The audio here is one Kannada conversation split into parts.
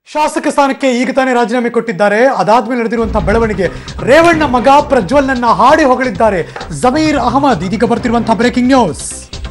ಶಾಸಕ ಸ್ಥಾನಕ್ಕೆ ಈಗ ತಾನೇ ರಾಜೀನಾಮೆ ಕೊಟ್ಟಿದ್ದಾರೆ. ಅದಾದ್ಮೇಲೆ ನಡೆದಿರುವಂತಹ ಬೆಳವಣಿಗೆ, ರೇವಣ್ಣ ಮಗ ಪ್ರಜ್ವಲ್ನನ್ನ ಹಾಡಿ ಹೊಗಳಿದ್ದಾರೆ ಜಮೀರ್ ಅಹಮದ್. ಇದೀಗ ಬರ್ತಿರುವಂತಹ ಬ್ರೇಕಿಂಗ್ ನ್ಯೂಸ್.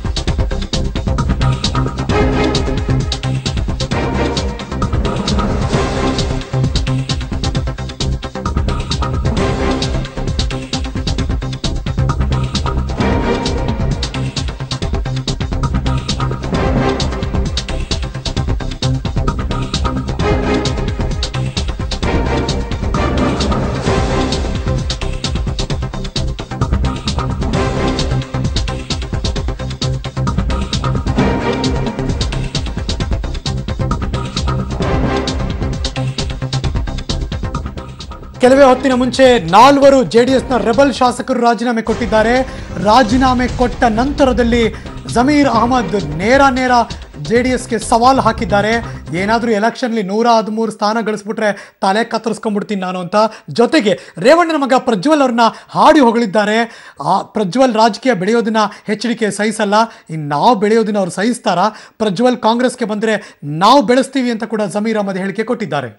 ಕೆಲವೇ ಹೊತ್ತಿನ ಮುಂಚೆ 4 ಜೆಡಿಎಸ್ನ ರೆಬಲ್ ಶಾಸಕರು ರಾಜೀನಾಮೆ ಕೊಟ್ಟಿದ್ದಾರೆ. ರಾಜೀನಾಮೆ ಕೊಟ್ಟ ನಂತರದಲ್ಲಿ ಜಮೀರ್ ಅಹಮದ್ ನೇರ ಜೆಡಿಎಸ್ಗೆ ಸವಾಲು ಹಾಕಿದ್ದಾರೆ. ಏನಾದರೂ ಎಲೆಕ್ಷನ್ಲಿ 113 ಸ್ಥಾನ ಗಳಿಸ್ಬಿಟ್ರೆ ತಲೆ ಕತ್ತರಿಸ್ಕೊಂಡ್ಬಿಡ್ತೀನಿ ನಾನು ಅಂತ. ಜೊತೆಗೆ ರೇವಣ್ಣನ ಮಗ ಪ್ರಜ್ವಲ್ ಅವ್ರನ್ನ ಹಾಡಿ ಹೊಗಳಿದ್ದಾರೆ. ಪ್ರಜ್ವಲ್ ರಾಜಕೀಯ ಬೆಳೆಯೋದನ್ನ HDK ಸಹಿಸಲ್ಲ, ಇನ್ನು ನಾವು ಬೆಳೆಯೋದನ್ನ ಅವ್ರು ಸಹಿಸ್ತಾರ, ಪ್ರಜ್ವಲ್ ಕಾಂಗ್ರೆಸ್ಗೆ ಬಂದರೆ ನಾವು ಬೆಳೆಸ್ತೀವಿ ಅಂತ ಕೂಡ ಜಮೀರ್ ಅಹಮದ್ ಹೇಳಿಕೆ ಕೊಟ್ಟಿದ್ದಾರೆ.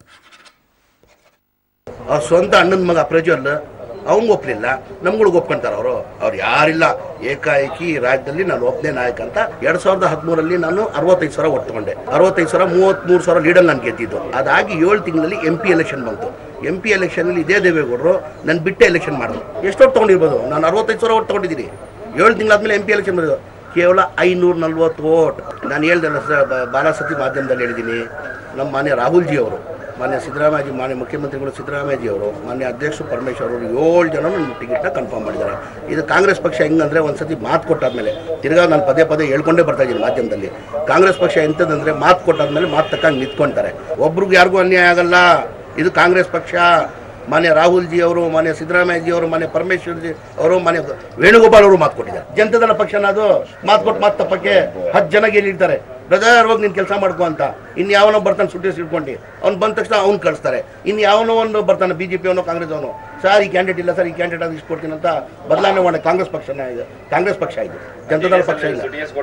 ಅವ್ರ ಸ್ವಂತ ಅಣ್ಣನ ಮಗ ಪ್ರಜ್ವಲ್ ಅವಂಗೆ ಒಪ್ಪಲಿಲ್ಲ, ನಮ್ಗಳಿಗೆ ಒಪ್ಕೊಂತಾರೆ. ಅವ್ರು ಯಾರಿಲ್ಲ, ಏಕಾಏಕಿ ರಾಜ್ಯದಲ್ಲಿ ನಾನು ಒಬ್ಬನೇ ನಾಯಕ ಅಂತ 2013 ನಾನು 65,000 ಒಟ್ಟು ತಗೊಂಡೆ. 65,000 33,000 ಲೀಡಲ್ಲಿ ನಾನು ಗೆದ್ದಿದ್ದು. ಅದಾಗಿ 7 ತಿಂಗಳಲ್ಲಿ MP ಎಲೆಕ್ಷನ್ ಬಂತು. MP ಎಲೆಕ್ಷನಲ್ಲಿ ಇದೇ ದೇವೇಗೌಡರು ನನ್ನ ಬಿಟ್ಟೆ ಎಲೆಕ್ಷನ್ ಮಾಡಿದ್ರು. ಎಷ್ಟೊಟ್ಟು ತೊಗೊಂಡಿರ್ಬೋದು? ನಾನು 65,000 ಒಟ್ಟು ತೊಗೊಂಡಿದ್ದೀನಿ. 7 ತಿಂಗಳಾದ್ಮೇಲೆ MP ಎಲೆಕ್ಷನ್ ಮಾಡಿದ್ರು. ಕೇವಲ 540 ವೋಟ್. ನಾನು ಹೇಳ್ದಲ್ಲ ಬಾರಾಸತಿ ಮಾಧ್ಯಮದಲ್ಲಿ ಹೇಳಿದ್ದೀನಿ. ನಮ್ಮ ಮಾನ್ಯ ರಾಹುಲ್ ಜಿ ಅವರು, ಮಾನ್ಯ ಸಿದ್ದರಾಮಯ್ಯಜಿ, ಮಾನ್ಯ ಮುಖ್ಯಮಂತ್ರಿಗಳು ಸಿದ್ದರಾಮಯ್ಯಜಿ ಅವರು, ಮಾನ್ಯ ಅಧ್ಯಕ್ಷರು ಪರಮೇಶ್ವರ್ ಅವರು 7 ಜನ ನನ್ನ ಟಿಕೆಟ್ನ ಕನ್ಫರ್ಮ್ ಮಾಡಿದ್ದಾರೆ. ಇದು ಕಾಂಗ್ರೆಸ್ ಪಕ್ಷ ಹೆಂಗಂದರೆ ಒಂದು ಸತಿ ಮಾತು ಕೊಟ್ಟಾದ್ಮೇಲೆ ತಿರ್ಗಾ ನಾನು ಪದೇ ಹೇಳ್ಕೊಂಡೇ ಬರ್ತಾ ಇದ್ದೀನಿ ಮಾಧ್ಯಮದಲ್ಲಿ. ಕಾಂಗ್ರೆಸ್ ಪಕ್ಷ ಎಂಥದ್ದಂದರೆ ಮಾತು ಕೊಟ್ಟಾದ್ಮೇಲೆ ಮಾತು ತಕ್ಕಂಗೆ ನಿಂತ್ಕೊಳ್ತಾರೆ. ಒಬ್ರಿಗೆ ಯಾರಿಗೂ ಅನ್ಯಾಯ ಆಗಲ್ಲ. ಇದು ಕಾಂಗ್ರೆಸ್ ಪಕ್ಷ. ಮಾನ್ಯ ರಾಹುಲ್ ಜಿ ಅವರು, ಮಾನ್ಯ ಸಿದ್ದರಾಮಯ್ಯಜಿ ಅವರು, ಮಾನ್ಯ ಪರಮೇಶ್ವರ್ ಜಿ ಅವರು, ಮಾನ್ಯ ವೇಣುಗೋಪಾಲ್ ಅವರು ಮಾತು ಕೊಟ್ಟಿದ್ದಾರೆ. ಜನತಾದಳ ಪಕ್ಷನ ಅದು ಮಾತು ಕೊಟ್ಟು ಮಾತು ತಪ್ಪಕ್ಕೆ 10 ಜನ ಗೆಲ್ಲಿರ್ತಾರೆ. ಬ್ರದರ್ ಹೋಗಿ ನೀನು ಕೆಲಸ ಮಾಡ್ಕೊ ಅಂತ. ಇನ್ನು ಯಾವನೋ ಬರ್ತಾನೆ ಸುಟ್ಟೇಸಿ ಇಟ್ಕೊಂಡು, ಅವ್ನು ಬಂದ ತಕ್ಷಣ ಅವ್ನು ಕಳಿಸ್ತಾರೆ. ಇನ್ನು ಯಾವನೋ ಒಂದು ಬರ್ತಾನೆ BJP ಅವನು, ಕಾಂಗ್ರೆಸ್ ಅವನು, ಸರ್ ಈ ಕ್ಯಾಂಡಿಡೇಟ್ ಇಲ್ಲ ಸರ್, ಈ ಕ್ಯಾಂಡಿಡೇಟ್ ಅದು ಇಸ್ಕೊಡ್ತೀನಿ ಅಂತ ಬದಲಾವಣೆ ಮಾಡಿ. ಕಾಂಗ್ರೆಸ್ ಪಕ್ಷನ ಇದು, ಕಾಂಗ್ರೆಸ್ ಪಕ್ಷ ಇದು, ಜನತಾದಳ ಪಕ್ಷ ಇಲ್ಲ.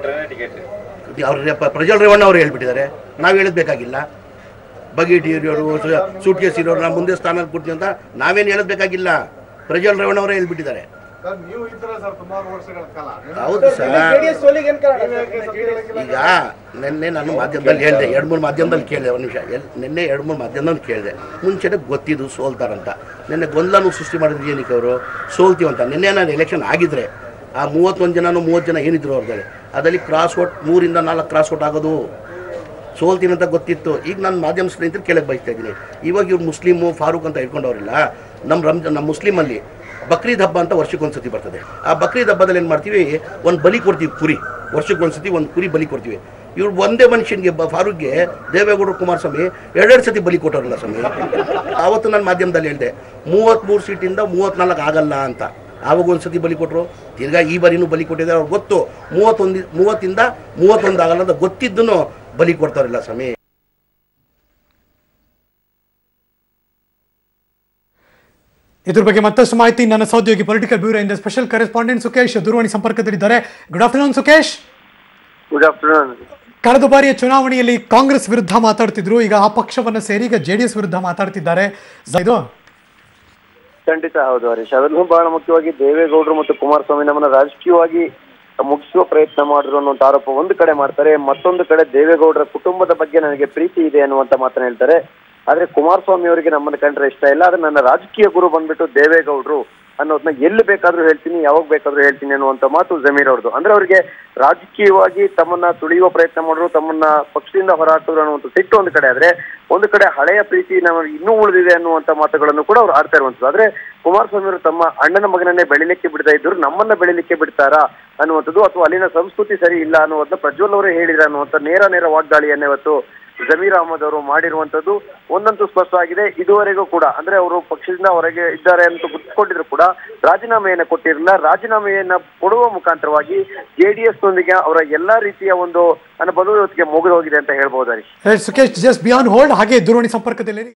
ಅವ್ರ ಪ್ರಜ್ವಲ್ ರೇವಣ್ಣ ಅವರು ಹೇಳ್ಬಿಟ್ಟಿದ್ದಾರೆ, ನಾವು ಹೇಳಬೇಕಾಗಿಲ್ಲ. ಬಗೆಟ್ ಇರೋರು, ಸೂಟ್ ಕೇಸ್ ಇರೋರು ನಾವು ಮುಂದೆ ಸ್ಥಾನ ಕೊಡ್ತೀವಿ ಅಂತ ನಾವೇನು ಹೇಳಬೇಕಾಗಿಲ್ಲ. ಪ್ರಜ್ವಲ್ ರೇವಣ್ಣ ಅವರೇ ಹೇಳ್ಬಿಟ್ಟಿದ್ದಾರೆ. ಹೌದು ಸರ್. ಈಗ ನಿನ್ನೆ ನಾನು ಮಾಧ್ಯಮದಲ್ಲಿ ಹೇಳಿದೆ, 2-3 ಮಾಧ್ಯಮದಲ್ಲಿ ಕೇಳಿದೆ. ಒಂದು ನಿಮಿಷ, ನಿನ್ನೆ 2-3 ಮಾಧ್ಯಮದಲ್ಲಿ ಕೇಳಿದೆ. ಮುಂಚೆನೇ ಗೊತ್ತಿದ್ದು ಸೋಲ್ತಾರಂತ. ನಿನ್ನೆ ಗೊಂದಲನೂ ಸೃಷ್ಟಿ ಮಾಡಿದ್ರು ಏನಕ್ಕೆ ಅವರು ಸೋಲ್ತೀವಂತ. ನಿನ್ನೆ ನಾನು ಎಲೆಕ್ಷನ್ ಆಗಿದ್ರೆ ಆ 31 ಜನನೂ 30 ಜನ ಏನಿದ್ರು ಅವ್ರದಲ್ಲಿ, ಅದರಲ್ಲಿ ಕ್ರಾಸ್ ವೋಟ್ 3 ಇಂದ 4 ಕ್ರಾಸ್ ವೋಟ್ ಆಗೋದು. ಸೋಲ್ತೀನಿ ಅಂತ ಗೊತ್ತಿತ್ತು. ಈಗ ನಾನು ಮಾಧ್ಯಮ ಸ್ನೇಹಿತರು ಕೇಳಕ್ಕೆ ಬಯಸ್ತಾ ಇದ್ದೀನಿ. ಇವಾಗ ಇವ್ರು ಮುಸ್ಲಿಮು ಫಾರೂಕ್ ಅಂತ ಇಟ್ಕೊಂಡವ್ರಿಲ್ಲ. ನಮ್ಮ ಮುಸ್ಲಿಮಲ್ಲಿ ಬಕ್ರೀದ್ ಹಬ್ಬ ಅಂತ ವರ್ಷಕ್ಕೊಂದ್ಸತಿ ಬರ್ತದೆ. ಆ ಬಕ್ರೀದ್ ಹಬ್ಬದಲ್ಲಿ ಏನು ಮಾಡ್ತೀವಿ, ಒಂದು ಬಲಿ ಕೊಡ್ತೀವಿ, ಕುರಿ. ವರ್ಷಕ್ಕೊಂದ್ಸತಿ ಒಂದು ಕುರಿ ಬಲಿ ಕೊಡ್ತೀವಿ. ಇವ್ರು ಒಂದೇ ಮನುಷ್ಯನಿಗೆ ಫಾರೂಕ್ಗೆ ದೇವೇಗೌಡರು, ಕುಮಾರಸ್ವಾಮಿ 2 ಸತಿ ಬಲಿ ಕೊಟ್ಟವ್ರಲ್ಲ ಸ್ವಾಮಿ. ಆವತ್ತು ನಾನು ಮಾಧ್ಯಮದಲ್ಲಿ ಹೇಳಿದೆ 33 ಸೀಟಿಂದ 34 ಆಗಲ್ಲ ಅಂತ. ಆವಾಗ ಒಂದು ಸತಿ ಬಲಿ ಕೊಟ್ಟರು, ತಿರ್ಗಾ ಈ ಬಾರಿನೂ ಬಲಿ ಕೊಟ್ಟಿದ್ದಾರೆ. ಅವ್ರು ಗೊತ್ತು 30ಇಂದ 31 ಆಗಲ್ಲ ಅಂತ ಗೊತ್ತಿದ್ದೂ ಬಲಿ ಕೊಡ್ತಾರಿಲ್ಲ ಸ್ವಾಮಿ. ಇದ್ರ ಬಗ್ಗೆ ಮತ್ತಷ್ಟು ಮಾಹಿತಿ ನನ್ನ ಸಹೋದ್ಯೋಗಿ ಪೊಲಿಟಿಕಲ್ ಬ್ಯೂರೋ ಇಂದ ಸ್ಪೆಷಲ್ ಕರೆಸ್ಪಾಂಡೆಂಟ್ ಸುಕೇಶ್ ದೂರವಾಣಿ ಸಂಪರ್ಕದಲ್ಲಿದ್ದಾರೆ. Good afternoon Sukesh. Good afternoon. ಕಳೆದ ಬಾರಿಯ ಚುನಾವಣೆಯಲ್ಲಿ ಕಾಂಗ್ರೆಸ್ ವಿರುದ್ಧ ಮಾತಾಡ್ತಿದ್ರು, ಈಗ ಆ ಪಕ್ಷವನ್ನ ಸೇರಿ ಈಗ JDS ವಿರುದ್ಧ ಮಾತಾಡ್ತಿದ್ದಾರೆ. ಇದು ಖಂಡಿತ ಹೌದು ಹರೀಶ್. ಅದರಲ್ಲೂ ಬಹಳ ಮುಖ್ಯವಾಗಿ ದೇವೇಗೌಡರು ಮತ್ತು ಕುಮಾರಸ್ವಾಮಿ ನಮ್ಮನ್ನ ರಾಜಕೀಯವಾಗಿ ಮುಗಿಸುವ ಪ್ರಯತ್ನ ಮಾಡಿದ್ರು ಅನ್ನುವಂತ ಆರೋಪ ಒಂದು ಕಡೆ ಮಾಡ್ತಾರೆ. ಮತ್ತೊಂದು ಕಡೆ ದೇವೇಗೌಡರ ಕುಟುಂಬದ ಬಗ್ಗೆ ನನಗೆ ಪ್ರೀತಿ ಇದೆ ಅನ್ನುವಂತ ಮಾತನ್ನ ಹೇಳ್ತಾರೆ. ಆದ್ರೆ ಕುಮಾರಸ್ವಾಮಿ ಅವರಿಗೆ ನಮ್ಮನ್ನ ಕಂಡ್ರೆ ಇಷ್ಟ ಇಲ್ಲ. ಆದ್ರೆ ನನ್ನ ರಾಜಕೀಯ ಗುರು ಬಂದ್ಬಿಟ್ಟು ದೇವೇಗೌಡರು ಅನ್ನೋದನ್ನ ಎಲ್ಲಿ ಬೇಕಾದ್ರೂ ಹೇಳ್ತೀನಿ, ಯಾವಾಗ ಬೇಕಾದ್ರೂ ಹೇಳ್ತೀನಿ ಅನ್ನುವಂತ ಮಾತು ಜಮೀರ್ ಅವ್ರದ್ದು. ಅಂದ್ರೆ ಅವರಿಗೆ ರಾಜಕೀಯವಾಗಿ ತಮ್ಮನ್ನ ತುಳಿಯುವ ಪ್ರಯತ್ನ ಮಾಡಿದ್ರು, ತಮ್ಮನ್ನ ಪಕ್ಷದಿಂದ ಹೊರಹಾಕಿದ್ರು ಅನ್ನುವಂಥ ಸಿಟ್ಟು ಒಂದು ಕಡೆ. ಆದ್ರೆ ಒಂದು ಕಡೆ ಹಳೆಯ ಪ್ರೀತಿ ನಮಗೆ ಇನ್ನೂ ಉಳಿದಿದೆ ಅನ್ನುವಂತ ಮಾತುಗಳನ್ನು ಕೂಡ ಅವ್ರು ಆಡ್ತಾ ಇರುವಂಥದ್ದು. ಆದ್ರೆ ಕುಮಾರಸ್ವಾಮಿ ಅವರು ತಮ್ಮ ಅಣ್ಣನ ಮಗನನ್ನೇ ಬೆಳಿಲಿಕ್ಕೆ ಬಿಡ್ತಾ ಇದ್ರು, ನಮ್ಮನ್ನ ಬೆಳಿಲಿಕ್ಕೆ ಬಿಡ್ತಾರಾ ಅನ್ನುವಂಥದ್ದು, ಅಥವಾ ಅಲ್ಲಿನ ಸಂಸ್ಕೃತಿ ಸರಿ ಇಲ್ಲ ಅನ್ನುವಂಥ ಪ್ರಜ್ವಲ್ ಅವರೇ ಹೇಳಿದ್ರೆ ಅನ್ನುವಂಥ ನೇರ ವಾಗ್ದಾಳಿಯನ್ನೇ ಇವತ್ತು ಜಮೀರ್ ಅಹಮದ್ ಅವರು ಮಾಡಿರುವಂತದ್ದು ಒಂದಂತೂ ಸ್ಪಷ್ಟ ಆಗಿದೆ. ಇದುವರೆಗೂ ಕೂಡ ಅಂದ್ರೆ ಅವರು ಪಕ್ಷದಿಂದ ಹೊರಗೆ ಇದ್ದಾರೆ ಅಂತ ಗುರುತಿಸಿಕೊಂಡಿದ್ರು ಕೂಡ ರಾಜೀನಾಮೆಯನ್ನ ಕೊಟ್ಟಿರಲಿಲ್ಲ. ರಾಜೀನಾಮೆಯನ್ನ ಕೊಡುವ ಮುಖಾಂತರವಾಗಿ JDS ನೊಂದಿಗೆ ಅವರ ಎಲ್ಲಾ ರೀತಿಯ ಒಂದು ಅನುಬಂಧ ಮುಗಿದು ಹೋಗಿದೆ ಅಂತ ಹೇಳ್ಬಹುದು. ಸುಕೇಶ್, ಜಸ್ಟ್ ಬಿಯಾನ್ ಹೋಲ್ಡ್, ಹಾಗೆ ದೂರವಾಣಿ ಸಂಪರ್ಕದಲ್ಲಿ